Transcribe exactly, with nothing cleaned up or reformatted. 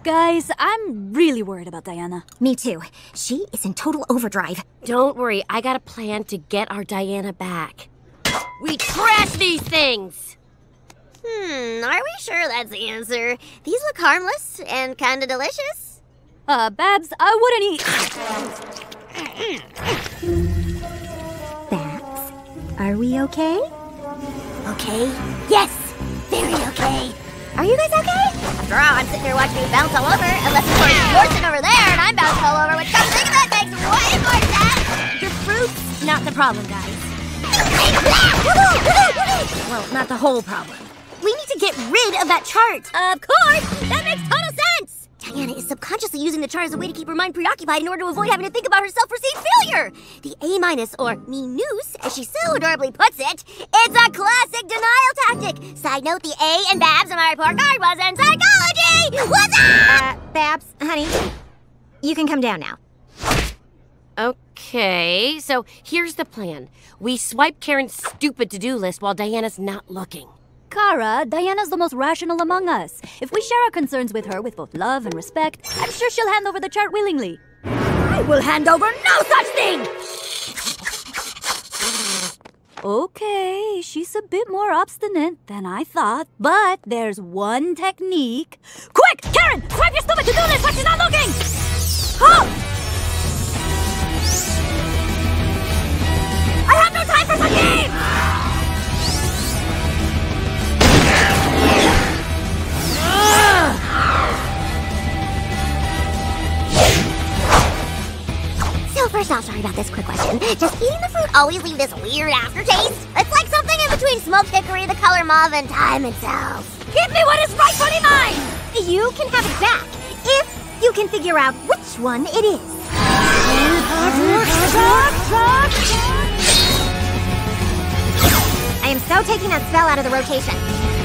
Guys, I'm really worried about Diana. Me too. She is in total overdrive. Don't worry, I got a plan to get our Diana back. We trash these things! Hmm, are we sure that's the answer? These look harmless and kinda delicious. Uh, Babs, I wouldn't eat... Babs, are we okay? Okay? Yes! Very okay. Are you guys okay? After all, I'm sitting here watching you bounce all over, unless of course you're sitting over there and I'm bouncing all over, which come to think of it makes way more sense! Your fruit's not the problem, guys. Well, not the whole problem. We need to get rid of that chart. Of course! That makes total sense! Diana is subconsciously using the chart as a way to keep her mind preoccupied in order to avoid having to think about her self-perceived failure! The A minus, or minus, as she so adorably puts it, it's a classic denial tactic! Side note, the A in Babs on my report card was in psychology! What's up? Uh, Babs, honey, you can come down now. Okay, so here's the plan. We swipe Karen's stupid to-do list while Diana's not looking. Kara, Diana's the most rational among us. If we share our concerns with her with both love and respect, I'm sure she'll hand over the chart willingly. I will hand over no such thing! Okay, she's a bit more obstinate than I thought, but there's one technique. Quick, Karen, swipe your stupid to-do list when she's not looking! Oh! I have no time for such games! So first off, sorry about this quick question. Does eating the fruit always leave this weird aftertaste? It's like something in between smoked hickory, the color mauve, and time itself. Give me what is rightfully mine! You can have it back if you can figure out which one it is. I am so taking that spell out of the rotation.